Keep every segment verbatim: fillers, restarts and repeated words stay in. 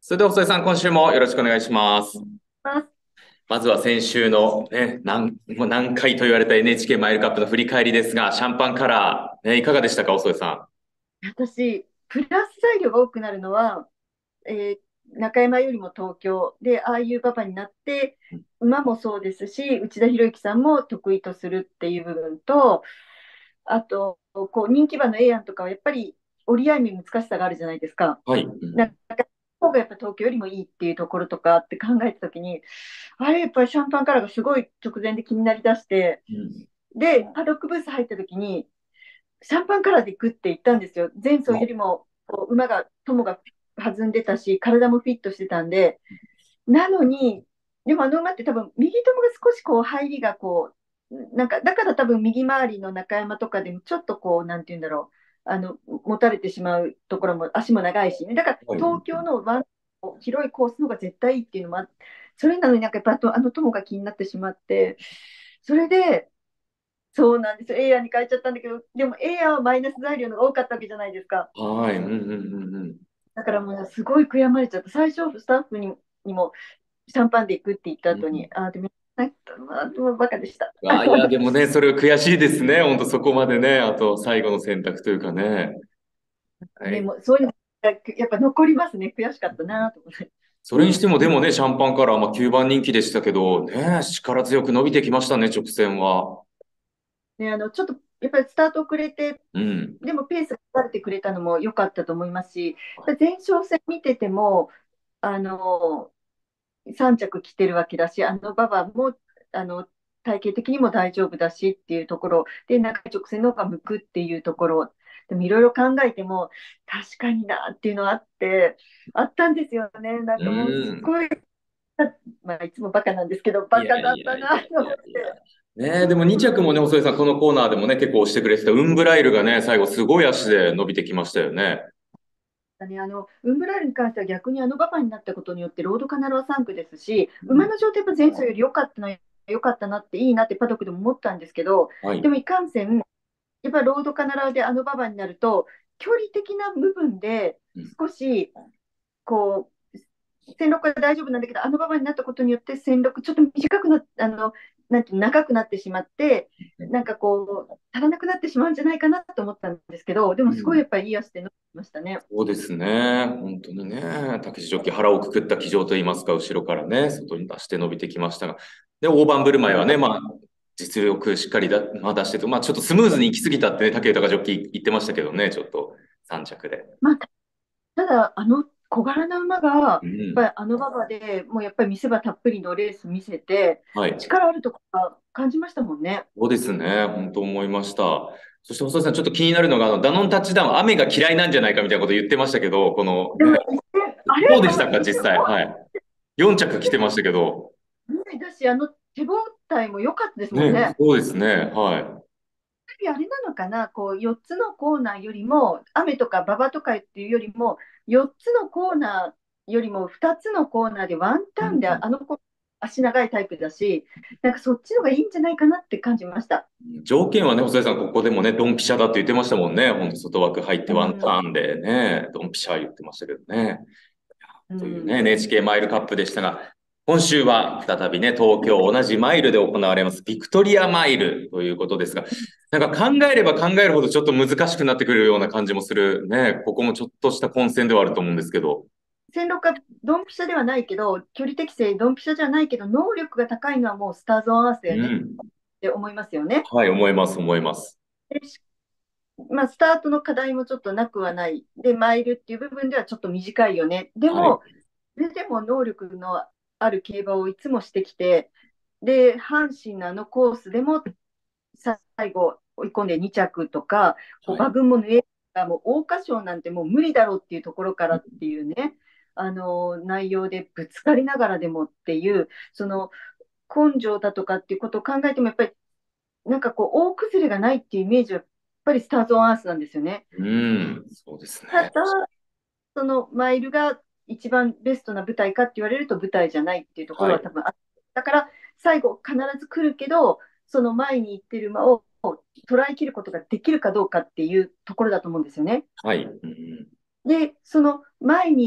それでは細井さん、今週もよろしくお願いします。 ます。 まずは先週のね、何、もう何回と言われた エヌエイチケー マイルカップの振り返りですが、シャンパンカラー、ね、いかがでしたか、細井さ私、プラス材料が多くなるのは、えー中山よりも東京で、ああいうパパになって、 ん。 馬もそうですし、内田博之さんも得意とするっていう部分と、あと、こう人気馬のエイアンとかはやっぱり折り合いに難しさがあるじゃないですか。 はい。うん。 なんか、方がやっぱ東京よりもいいっていうところとかって考えたときに、あれ、やっぱりシャンパンカラーがすごい直前で気になりだして、 うん。 で、パドックブース入ったときに、シャンパンカラーで行くって言ったんですよ。前走よりもこう馬が、友が弾んでたし、体もフィットしてたんで、なのに、でもあの馬って多分、右友が少しこう入りがこう、なんか、だから多分右回りの中山とかでもちょっとこう、なんて言うんだろう、あの、持たれてしまうところも、足も長いしね。だからはい。 東京のワン、広いコースの方が絶対いいっていうのもあって、それなのになんかやっぱあとあの友が気になってしまって、それで、そうなんですよ。エイヤーに変えちゃったんだけど、でもエイヤーはマイナス材料のが多かったわけじゃないですか。 はい。うんうんうんうん。 だからもうすごい悔やまれちゃった。最初、スタッフににもシャンパンで行くって言った後に、 うん。 ああ、でも、なんか、まあ、もうバカでした。 あ、いや、でもね、それは悔しいですね。本当そこまでね。あと、最後の選択というかね。はね、 い。 もうそういうのがやっぱ残りますね。悔しかったなと思って。 それにしても、でもね、シャンパンカラー、まあ、きゅうばん人気でしたけど、ね、力強く伸びてきましたね、直線は。 ね、あの、ちょっと、やっぱりスタート遅れて、 うん。 でもペースが取れてくれたのも良かったと思いますし、やっぱり前哨戦見てても、あの、さん着来てるわけだし、あの馬場もあの体型的にも大丈夫だしっていうところで、なんか直線の方が向くっていうところ、でもいろいろ考えても、確かになっていうのはあって、あったんですよね。なんうかもうすん。 ごい、まあ、いつもバカなんですけど、 いやバカだいやいやったなといやいや。 思って。 ねえ、でもに着もね、細井さん、このコーナーでもね、結構押してくれてた、ウンブライルがね、最後すごい足で伸びてきましたよね。 ね、あのウンブラールに関しては逆にあの馬場になったことによってロードカナルはさん区ですし、 うん。 馬の状態も前走より良かったの良かったなっていいなってパドックでも思ったんですけど、 はい。 でもいかんせん、やっぱりロードカナラであの馬場になると、距離的な部分でうん。 少しこう戦力が大丈夫なんだけど、あの馬場になったことによって戦力ちょっと短くなっあのなんていう長くなってしまって、なんかこう足らなくなってしまうんじゃないかなと思ったんですけど、でもすごいうん。 やっぱりいい足で伸びましたね。 そうですね。本当にね。竹地ジョッキー腹をくくった騎乗といいますか、後ろからね、外に出して伸びてきましたが。で、大盤振る舞いはね、まあ、実力しっかりだ、まあ、出してて、まあ、ちょっとスムーズに行き過ぎたってね、竹豊ジョッキー言ってましたけどね、ちょっとさん着で。 まあ、ただ、あの小柄な馬が、やっうん。 ぱりあの馬場でもうやっぱり見せ場たっぷりのレース見せて、 はい。 力あるところ感じましたもんね。 そうですね。本当思いました。そして細田さん、ちょっと気になるのが、あの、ダノンタッチダウン、雨が嫌いなんじゃないかみたいなこと言ってましたけど、この、ね、 でも一戦、あれと思って、 どうでしたか、 一瞬、 実際。はい。よん着来てましたけど。 ねだし、あの手応えも良かったですもんね、 ね。 そうですね。はあれなのかな、こうよっつのコーナーよりも、雨とか馬場とかっていうよりも、よっつのコーナーよりもふたつのコーナーでワンタい。うーンで、 ん。 あの子、足長いタイプだし、なんかそっちの方がいいんじゃないかなって感じました。 条件はね、細井さん、ここでもね、ドンピシャだって言ってましたもんね。本当外枠入ってうワンタん、 ーンでね、ドンピシャ言ってましたけどね。 うというね、 ん、 エヌエイチケー マイルカップでしたが、今週は再びね、東京同じマイルで行われます、ビクトリアマイルということですが、なんか考えれば考えるほどちょっと難しくなってくるような感じもするね、ここもちょっとした混戦ではあると思うんですけど。 戦力がドンピシャではないけど、距離適正ドンピシャじゃないけど、能力が高いのはもうスターズ・オン・アースだよねっうん。 て思いますよね。 はい、思います、思います。 でまあ、スタートの課題もちょっとなくはない。で、マイルっていう部分ではちょっと短いよね。ではい。 も、それでも能力のある競馬をいつもしてきて、で、阪神のあのコースでも最後追い込んでに着とか、こうはい。 馬群も縫えたもう桜花賞なんてもう無理だろうっていうところからっていうね、あの内容でぶつかりながらでもっていう、その根性だとかっていうことを考えても、やっぱりなんかこう大崩れがないっていうイメージは、やっぱりスターズ・オン・アースなんですよね。 うん、そうですね。 ただ、そのマイルが一番ベストな舞台かって言われると舞台じゃないっていうとこはい。 ろは多分あった。だから最後必ず来るけど、その前に行ってる馬を捉えきることができるかどうかっていうところだと思うんですよね。 はい。うん。 で、その前にいる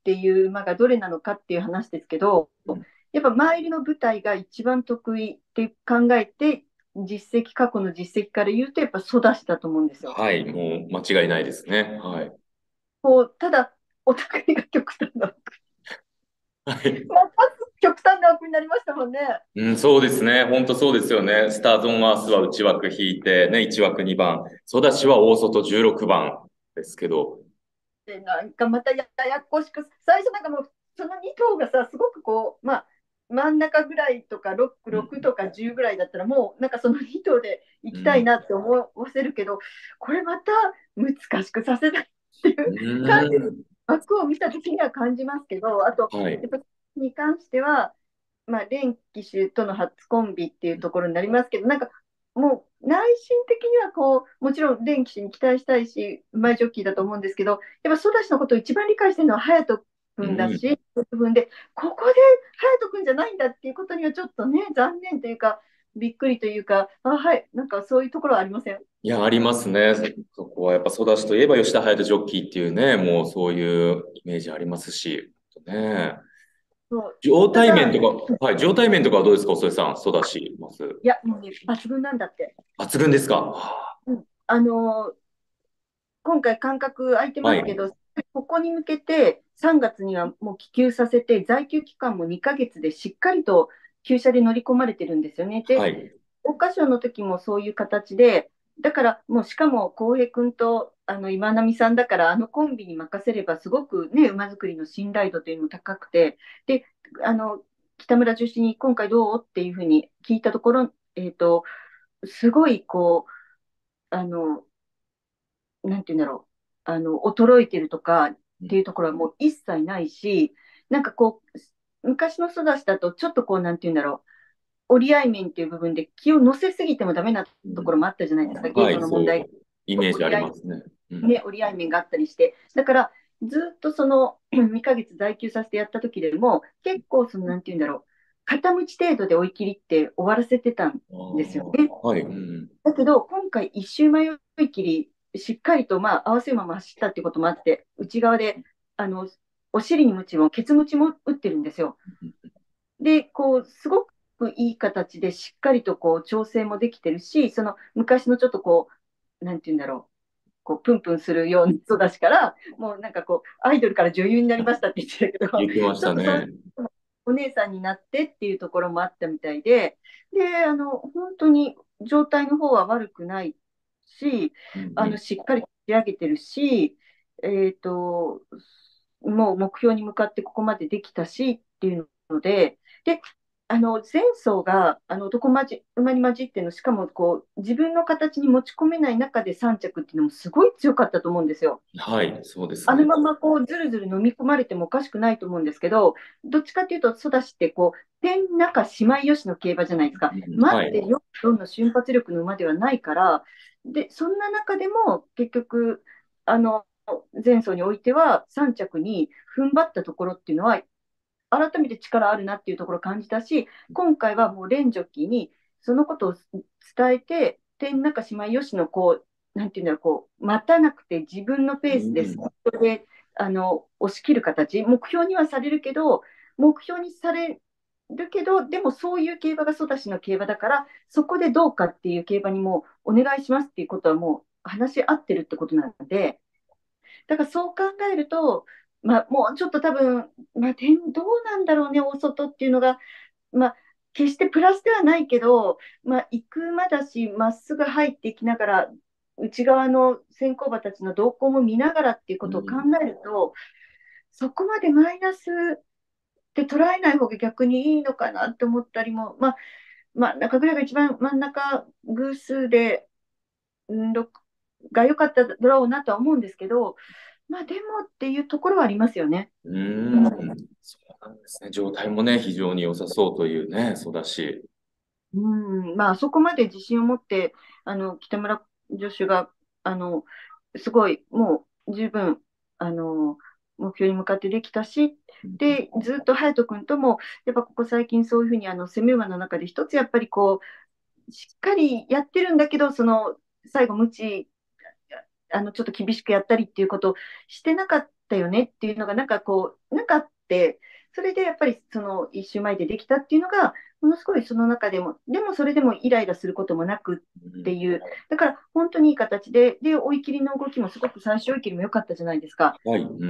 っていう馬がどれなのかっていう話ですけど、やっぱマイルの舞台が一番得意って考えて、実績、過去の実績から言うと、やっぱソダシだと思うんですよ。 はい、もう間違いないですね。はい。 こうただ、お互いが極端な、 はい。 まあ、極端な枠になりましたもんね。 うん、そうですね。本当そうですよね。スターズオンアースは内枠引いて、ね、いち枠にばん。ソダシは大外じゅうろくばんですけど。 で、なんかまたややこしく、最初なんかもう、そのに頭がさ、すごくこう、まあ、真ん中ぐらいとかろく、 うん、 ろくとかじゅうぐらいだったら、もうなんかそのに頭で行きたいうん、 なって思わせるけど、これまた難しくさせたいっていうう感じ、 ん、 枠を見たときには感じますけど、あと、 はい。 やっぱに関しては、まあ、連騎手との初コンビっていうところになりますけど、なんかもう内心的にはこう、もちろん連騎手に期待したいし、うまいジョッキーだと思うんですけど、やっぱソダシのことを一番理解してるのは隼人うん。 君だし、自分で、ここで隼人君じゃないんだっていうことにはちょっとね、残念というか、びっくりというか、あ、はい、なんかそういうところはありません？ いや、ありますね。そそこはやっぱソダシといえば吉田隼人ジョッキーっていうね、もうそういうイメージありますし。ね。 そう。 状ただ、 態面とか、はい、状態面とかはどうですか、おそれさん、ソダシ、まず。 いや、もうね、抜群なんだって。 抜群ですか？はうん、あのー今回間隔空いてあ、はい。 ますけど、ここに向けてさんがつにはもう帰休させて、在休期間もにかげつでしっかりと休車で乗り込まれてるんですよね。で、 はい。 桜花賞の時もそういう形で、だからもうしかも浩平君とあの今波さんだから、あのコンビに任せればすごくね、馬作りの信頼度というのも高くて、で、あの、北村女子に今回どうっていうふうに聞いたところ、えっと、すごいこう、あの、なんて言うんだろう、あの、衰えてるとかっていうところはもう一切ないし、なんかこう、昔の育ちだと、ちょっとこう、なんて言うんだろう、折り合い面っていう部分で気を乗せすぎてもダメなうん、 ところもあったじゃないですか、ゲーはい、 トの問題、 そう、イメージあ折り合い、 りますね。うん。 ね、折り合い面があったりして、だからずっとそのにかげつ在休させてやった時でも、結構その、なんて言うんだろう、片道程度で追い切りって終わらせてたんあですよね。 あ、はい、うん。 だけど、今回一周迷い切り、しっかりと、まあ、合わせ馬も走ったっていうこともあって、内側で、あの、お尻にムチも、ケツムチも打ってるんですよ。で、こう、すごくいい形で、しっかりとこう、調整もできてるし、その昔のちょっとこう、なんて言うんだろう、こう、プンプンするような人だしから、もうなんかこう、アイドルから女優になりましたって言ってたけど、 言ってましちょっとそういうたね。 お姉さんになってっていうところもあったみたいで、で、あの、本当に状態の方は悪くないし、 うん、 あの、 うん。 しっかり仕上げてるし、えっと、もう目標に向かってここまでできたしっていうので、で、あの前走があの男まじ馬に混じっての、しかもこう自分の形に持ち込めない中でさん着っていうのもすごい強かったと思うんですよ。 はい、そうですね。 あのままこうずるずる飲み込まれてもおかしくないと思うんですけど、どっちかというと、ソダシってこう天中姉妹よしの競馬じゃないですか。 うん、はい。 待ってよどんな瞬発力の馬ではないから、でそんな中でも結局、あの前走においてはさん着に踏ん張ったところっていうのは、改めて力あるなっていうところを感じたし、今回はもうレンジョッキーにそのことを伝えて、天中姉妹よしのこう、なんていうんだろう、こう待たなくて自分のペースでスピうん、 ードであの押し切る形、目標にはされるけど、目標にされるけど、でもそういう競馬がソダシの競馬だから、そこでどうかっていう競馬にもお願いしますっていうことはもう話し合ってるってことなので、だからそう考えると、まあ、もうちょっと多分、まあ、点どうなんだろうね、大外っていうのが、まあ、決してプラスではないけど、まあ、行く馬だし、まっすぐ入っていきながら、内側の先行馬たちの動向も見ながらっていうことを考うん。 えると、そこまでマイナスって捉えない方が逆にいいのかなって思ったりも、まあ、まあ、中ぐらいが一番真ん中偶数で、うん、ろくが良かっただろうなとは思うんですけど、まあでもっていうところはありますよね。 うーん、そうなんですね。状態もね、非常に良さそうというね、そうだし。 うん、まあそこまで自信を持って、あの、北村助手が、あの、すごい、もう十分、あの、目標に向かってできたし、 うん、 で、ずっと隼人君とも、やっぱここ最近そういうふうに、あの、攻め馬の中で一つやっぱりこう、しっかりやってるんだけど、その、最後、無知あのちょっと厳しくやったりっていうことをしてなかったよねっていうのが、なんかこう、なんかあって、それでやっぱりその一周前でできたっていうのが、ものすごいその中でも、でもそれでもイライラすることもなくっていう、だから本当にいい形で、で、追い切りの動きもすごく最終追い切りも良かったじゃないですか。 はい。うん。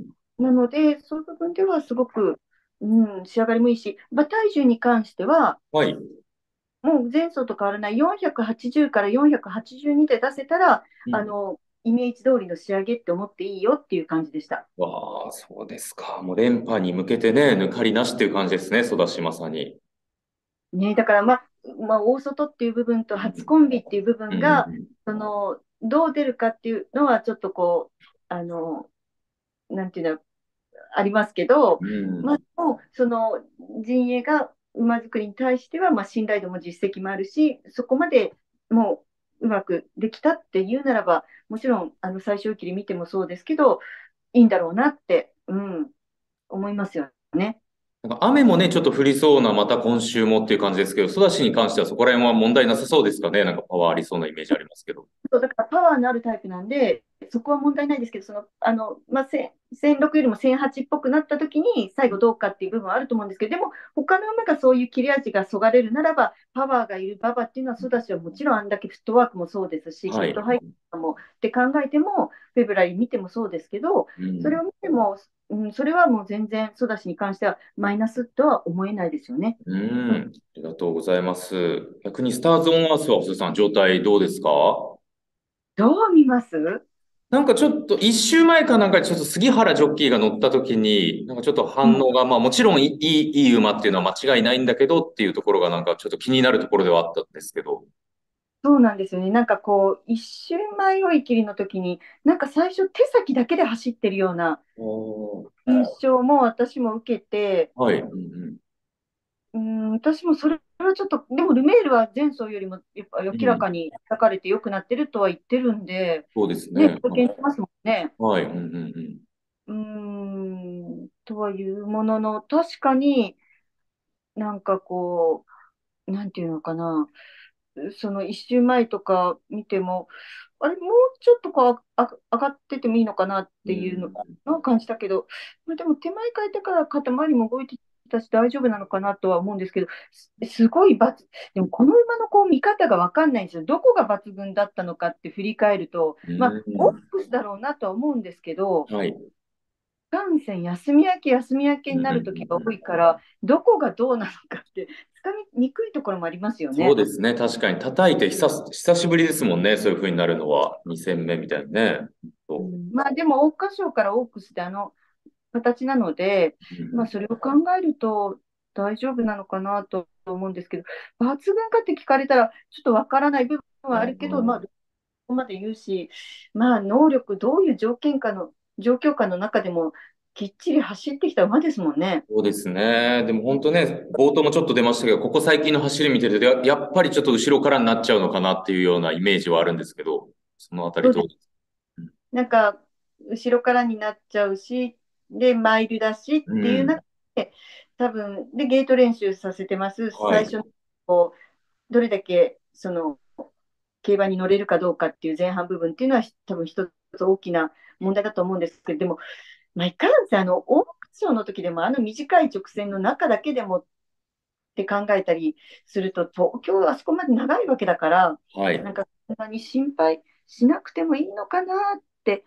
なので、そういう部分ではすごく、うん、仕上がりもいいし、馬体重に関しては、 はい。 もう前走と変わらないよんひゃくはちじゅうからよんひゃくはちじゅうにで出せたら、 うん。 あの、イメージ通りの仕上げって思っていいよっていう感じでした。 わあ、そうですか。もう連覇に向けてね、抜かりなしっていう感じですね、ソダシまさに。 ね、だから、まあ、まあ、大外っていう部分と初コンビっていう部う分が、 ん。 その、どう出るかっていうのは、ちょっとこう、あの、なんていうの、ありますけど、 うん。 まあ、もうその陣営が馬作りに対しては、まあ、信頼度も実績もあるし、そこまでもううまくできたっていうならば、もちろんあの最終切り見てもそうですけど、いいんだろうなって、うん、思いますよね。 なんか雨もね、ちょっと降りそうな、また今週もっていう感じですけど、ソダシに関してはそこら辺は問題なさそうですかね。なんかパワーありそうなイメージありますけど。 そうだからパワーのあるタイプなんで、そこは問題ないですけど、そのあのまあ、せんろくよりもせんはちっぽくなったときに、最後どうかっていう部分はあると思うんですけど、でも、他の馬がそういう切れ味がそがれるならば、パワーがいる馬場っていうのは、ソダシはもちろんあんだけフットワークもそうですし、 はい。 ゲットハイもって考えても、フェブラリー見てもそうですけど、 うん。 それを見ても、うん、それはもう全然、ソダシに関してはマイナスとは思えないですよね。 うん。ありがとうございます。逆にスターズオンアースは、細田さん、状態どうですか？ どう見ます？ なんかちょっと一周前かなんかちょっと杉原ジョッキーが乗った時に、なんかちょっとうん、 反応が、まあもちろんいい、いい馬っていうのは間違いないんだけどっていうところがなんかちょっと気になるところではあったんですけど。 そうなんですよね。なんかこう、一周前追い切りの時に、なんか最初手先だけで走ってるようなおー。 印象も私も受けて、 はい。うんうん、私もそれはちょっと、でもルメールは前走よりもやっぱうん。うん。 明らかに叩かれて良くなってるとは言ってるんで、 そうですね、 ね。 貢献してますもんね。 はい。うんうんうーん、とはいうものの、確かになんかこう、なんていうのかな、その一周前とか見ても、あれ、もうちょっとこうあ上がっててもいいのかなっうん。 ていうのうん。 のを感じたけど、まあ、でも手前変えてから肩周りも動いてたし大丈夫なのかなとは思うんですけど、すすごい抜、でもこの馬のこう見方が分かんないんですよ。どこが抜群だったのかって振り返ると、 うまあ、オッん。 クスだろうなとは思うんですけど、 はい。 感染休み明け休み明けうんうんうんになる時がうん。 多いから、どこがどうなのかってつかみにくいところもありますよね。 そうですね。確かに叩いて久し、久しぶりですもんね。そういう風になるのは。に戦目みたいなね。そうん、まあでも、桜花賞からオークスであの形なので、 う。うん。 まあそれを考えると大丈夫なのかなと思うんですけど、抜群かって聞かれたら、ちょっとわからない部分はあるけど、まあ、どこまで言うし、まあ、能力、どういう条件下の、状況下の中でも、きっちり走ってきた馬ですもんね。 そうですね。でも本当ね、冒頭もちょっと出ましたけど、ここ最近の走り見てると、や、やっぱりちょっと後ろからになっちゃうのかなっていうようなイメージはあるんですけど、そのあたりそうです。 どうですか？ なんか、後ろからになっちゃうし、で、マイルだしっうん。 ていう中で、多分、で、ゲート練習させてます。 はい。 最初、こう、どれだけ、その、競馬に乗れるかどうかっていう前半部分っていうのは、多分一つ大きな問題だと思うんですけど、でも、まあ、いかんせん、あの、オークションの時でも、あの短い直線の中だけでもって考えたりすると、東京はあそこまで長いわけだから、 はい。 なんか、そんなに心配しなくてもいいのかなって、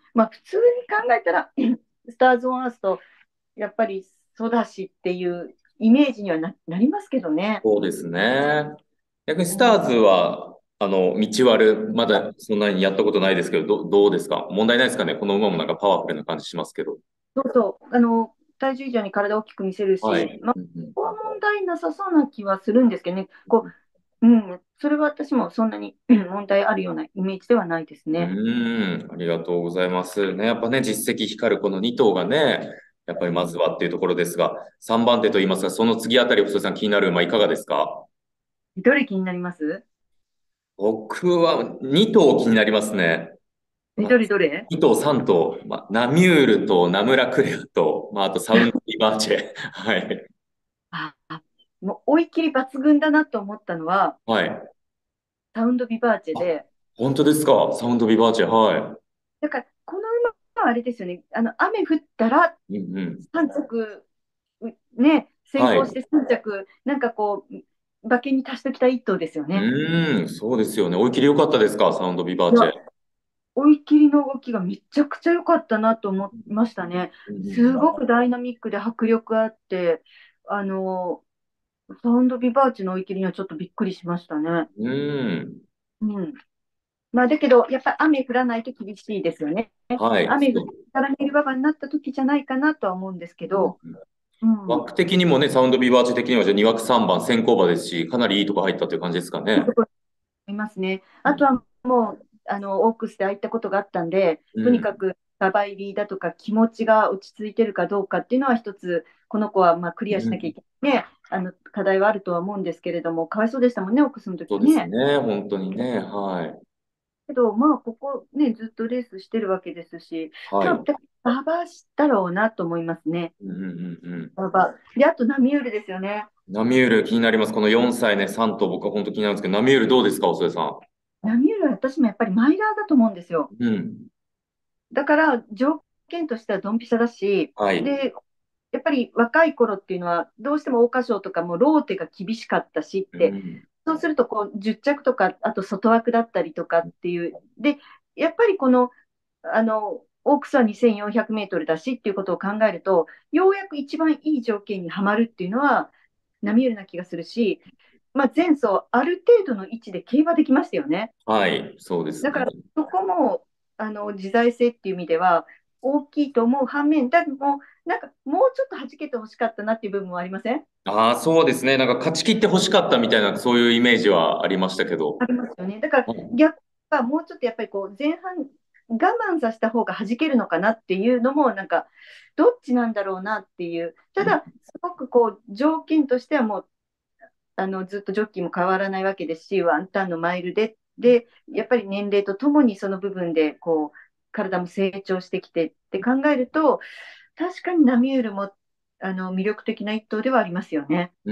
まあ、普通に考えたら、スターズ・オン・アースと、やっぱり、ソダシっていうイメージにはな、なりますけどね。 そうですね。逆にスうん、 ターズは、あの、道悪、まだそんなにやったことないですけど、ど、どうですか？問題ないですかね？この馬もなんかパワフルな感じしますけど。 そうそう、あの、体重以上に体を大きく見せるし、 はい。 まあ、 うんうん。 ここは問題なさそうな気はするんですけどね。こう、うん、それは私もそんなにうん問題あるようなイメージではないですうね。 ーん、ありがとうございます。ね、やっぱね、実績光るこのに頭がね、やっぱりまずはっていうところですが、さんばん手といいますか、その次あたり、細井さん気になる馬いかがですか？ どれ気になります？ 僕はに頭気になりますね。 え、 まあ、 どれどれ？ に頭、さん頭、まあ、ナミュールとナムラクレアと、まあ、あとサウンドリバーチェ。はい。 あ、あもう追い切り抜群だなと思ったのは、 はい。 サウンドビバーチェあ、 で、 本当ですか？サウンドビバーチェ。はい。 だから、このあれですよね、あの雨降ったらうんうん。 さん着、うね、先はい。 行してさん着、なんかこう、馬券に足しておきたい一頭ですようね。 ーん、そうですよね。追い切り良かったですか、サウンドビバーチェ。 いや、追い切りの動きがめちゃくちゃ良かったなと思いましたね。 うんうんすごくダイナミックで迫力あって、あの、サウンドビバーチの追い切りにはちょっとびっくりしましたね。 うん。うーん。 うん。まあ、だけど、やっぱり雨降らないと厳しいですよね。 はい。 雨降っそう。 たらメルババになった時じゃないかなとは思うんですけど、うん。 枠的にもね、サウンドビバーチ的にはじゃあに枠さんばん先行馬ですし、かなりいいとこ入ったという感じですかね。 いますね。 うん。 あとはもう、あの、オークスでああいったことがあったんで、 うん。 とにかくサバ入りだとか気持ちが落ち着いてるかどうかっていうのは一つ、この子はまあクリアしなきゃいうん。 けないね、あの、課題はあるとは思うんですけれども、かわいそうでしたもんね、オークスのそうです時ね。 ね。本当にね。はい。 けど、まあ、ここね、ずっとレースしてるわけですし、 はい。 多分、馬場だろうなと思いますね。 うんうんうんうん。 馬場。で、あと、ナミュールですよね。 ナミュール気になります。このよんさいね、さん頭僕は本当気になるんですけど、ナミュールどうですか、おそえさん。 ナミュールは私もやっぱりマイラーだと思うんですよ。 うん。 だから、条件としてはドンピシャだし、 はい。 で、やっぱり若い頃っていうのは、どうしても桜花賞とかもローテが厳しかったしって、 うん。 そうするとこうじゅっ着とか、あと外枠だったりとかっていう、で、やっぱりこの、あの、オークスはにせんよんひゃくメートルだしっていうことを考えると、ようやく一番いい条件にはまるっていうのは、ナミュールな気がするし、まあ、前走、ある程度の位置で競馬できましたよね。 はい。そうですね。 だから、そこも、あの、自在性っていう意味では、大きいと思う反面、だけども、なんか、もうちょっと弾けてほしかったなっていう部分もありません？ ああ、そうですね。なんか勝ち切って欲しかったみたいな、そういうイメージはありましたけど。 ありますよね。だからはい。 逆はもうちょっとやっぱりこう前半我慢させた方が弾けるのかなっていうのもなんかどっちなんだろうなっていう。ただすごくこう条件としてはもうあのずっとジョッキーも変わらないわけですし、ワンタンのマイルで、で、やっぱり年齢とともにその部分でこう体も成長してきてって考えると、確かにナミュールもあの魅力的な一頭ではありますよね。 うん、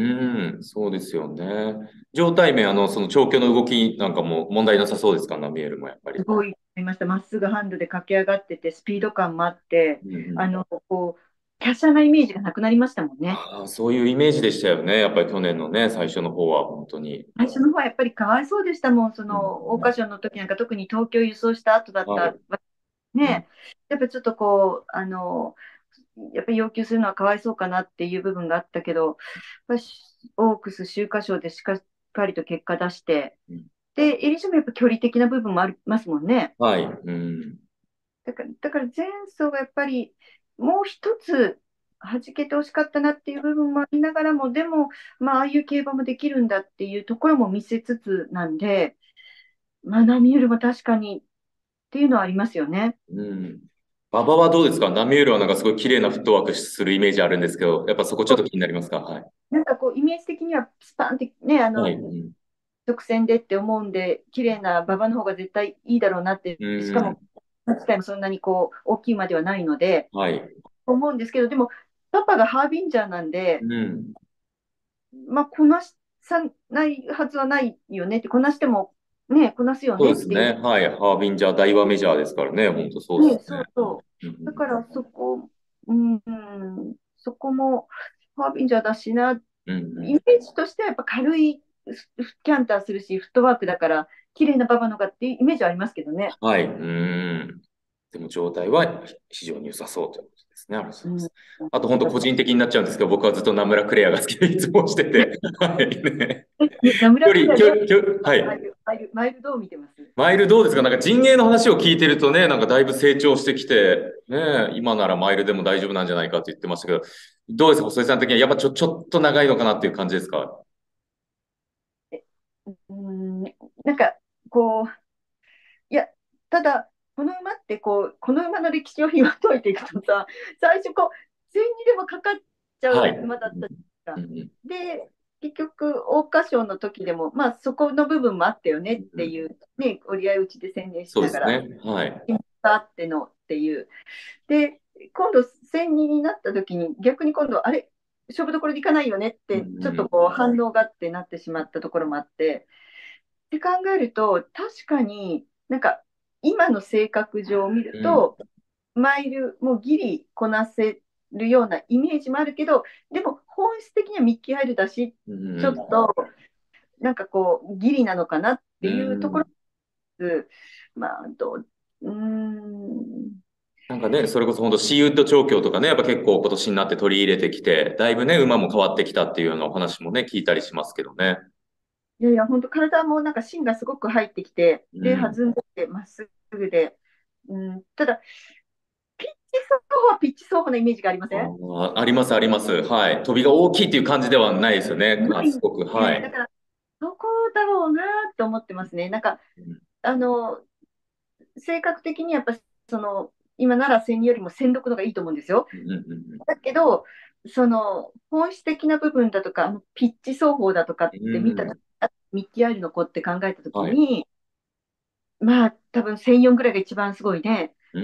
そうですよね。状態面、あの、その調教の動きなんかも問題なさそうですか、ナミエルもやっぱり。 すごいありました。まっすぐハンドで駆け上がってて、スピード感もあって、 うんうん。 あの、こう、華奢なイメージがなくなりましたもんね。 ああ、そういうイメージでしたよね。やっぱり去年のね、最初の方は、本当に。 最初の方はやっぱりかわいそうでしたもん。そうん、 の、桜花賞の時なんか特に東京輸送した後だっはい。 た。 うん、 ね。やっぱちょっとこう、あの、やっぱり要求するのはかわいそうかなっていう部分があったけど、やっぱりオークス秋華賞でしっかりと結果出して、 うん。 で、エリシャもやっぱ距離的な部分もありますもんね。 はい。うん。 だから、だから前走がやっぱりもう一つ弾けてほしかったなっていう部分もありながらも、でも、まあ、ああいう競馬もできるんだっていうところも見せつつなんで、まあ、ナミュールも確かにっていうのはありますよね。 うん。馬場はどうですか？ナミュールはなんかすごい綺麗なフットワークするイメージあるんですけど、やっぱそこちょっと気になりますか？はい。 なんかこう、イメージ的にはスパンってね、あの、 はい。うん。 直線でって思うんで、綺麗な馬場の方が絶対いいだろうなって、 うしかも、 ん。 自体もそんなにこう、大きい馬ではないので、 はい。 思うんですけど、でも、パパがハービンジャーなんで、 うん。 まあ、こなさないはずはないよねって、こなしてもね、こなすよそうねっていう、 ですね。はい。ハービンジャー、大和メジャーですからね。本当そうでね、 すね。 そうそう。 うん。 だからそこ、うん、そこもハービンジャーだしな、 うん。うん。 イメージとしてはやっぱ軽いキャンターするし、フットワークだから、綺麗な馬場のがっていうイメージはありますけどね。 はい。うん。でも状態は非常に良さそうということですね。ありがとうございうん、 ます。あと本当個人的になっちゃうんですけど、僕はずっとナムラクレアが好きでいつもしてて、はい。ね。 ナムラ距離、 クレアどう、 距離、距離、はい。 マイル、マイル、マイルどう見てます？ マイルどうですか？なんか陣営の話を聞いてるとね、なんかだいぶ成長してきて、ね、今ならマイルでも大丈夫なんじゃないかって言ってましたけど、どうですか、細井さん的にはやっぱちょ、ちょっと長いのかなっていう感じですか？ うん、なんか、こう、いや、ただ、この馬ってこう、この馬の歴史を紐解いていくとさ、最初こう、千にでもかかっちゃうはい。 馬だったじゃないうんうんですか。で、結局、桜花賞の時でも、まあ、そこの部分もあったよねっうん。 ていう、ね、折り合い打ちで宣伝しながら、 そうですね。はい。 あってのっていう。で、今度、千二になった時に、逆に今度、あれ、勝負どころでいかないよねっうて、ちょっとんこう反応があってなってしまったところもあって、って考えると、確かになんか今の性格上を見るうん。 と、 マイルもギリこなせるようなイメージもあるけど、でも本質的にはミッキー・ハイルだし、ちょっうん。 となんかこう、ギリなのかなっうていうところん。 です。まあ、どう、うーん、 なんかね、それこそ本当シーウッド調教とかね、やっぱ結構今年になって取り入れてきて、だいぶね、馬も変わってきたっていうようなお話もね、聞いたりしますけどね。 いやいや、本当体もなんか芯がすごく入ってきて、で、 うん。 弾んでて、まっすぐで、うん、ただ、ピッチ走法はピッチ走法のイメージがありません？ あー、あります、あります。はい。飛びが大きいっていう感じではないですよね。あ、 ないんですごく、 すね。だはい。 から、どこだろうなと思ってますね。なんか、 うん、 あの、性格的にやっぱ、その、今ならせんによりもせんろくのがいいと思うんですよ。 うん、うん、 だけど、その、本質的な部分だとか、あのピッチ走法だとかっうん。 て見たとき、 うん。 ミッキー・アイルの子って考えたときはい。 に、まあ、多分せんよんぐらいが一番すごいね、 うん。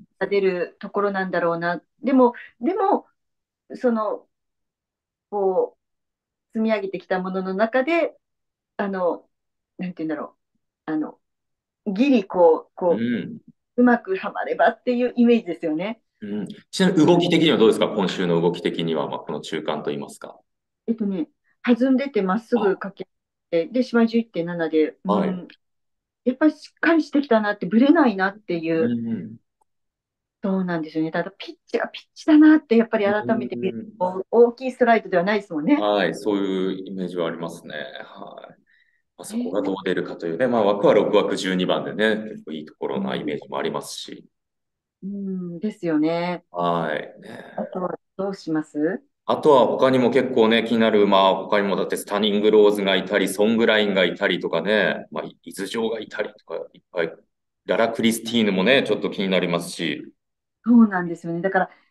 出るところなんだろうな。でも、でも、その、こう、積み上げてきたものの中で、あの、なんて言うんだろう。あの、ギリこう、 うこん。 う、うまくはまればっていうイメージですよね。 うん。ちなみに動き的にはどうですか？今週の動き的には、まあ、この中間といいますか。 えっとね、弾んでてまっすぐあ、 駆けて、で、芝じゅういってんななで、うはい。 ん、やっぱりしっかりしてきたなって、ぶれないなっていうう、 ん。 そうなんですよね。ただ、ピッチがピッチだなって、やっぱりう改めて見るん。 と、大きいストライドではないですもんね。 はい。そういうイメージはありますね。はい。まあ、そこがどうね、 出るかというね。まあ、枠はろく枠じゅうにばんでね、結構いいところなイうん、 メージもありますし。 うん、ですよね。 はい。ね、 あとはどうします？ あとは他にも結構ね、気になる馬、他にもだってスタニングローズがいたり、ソングラインがいたりとかね、まあ、イズジョーがいたりとか、いっぱい。ララ・クリスティーヌもね、ちょっと気になりますし。 そうなんですよね。だから、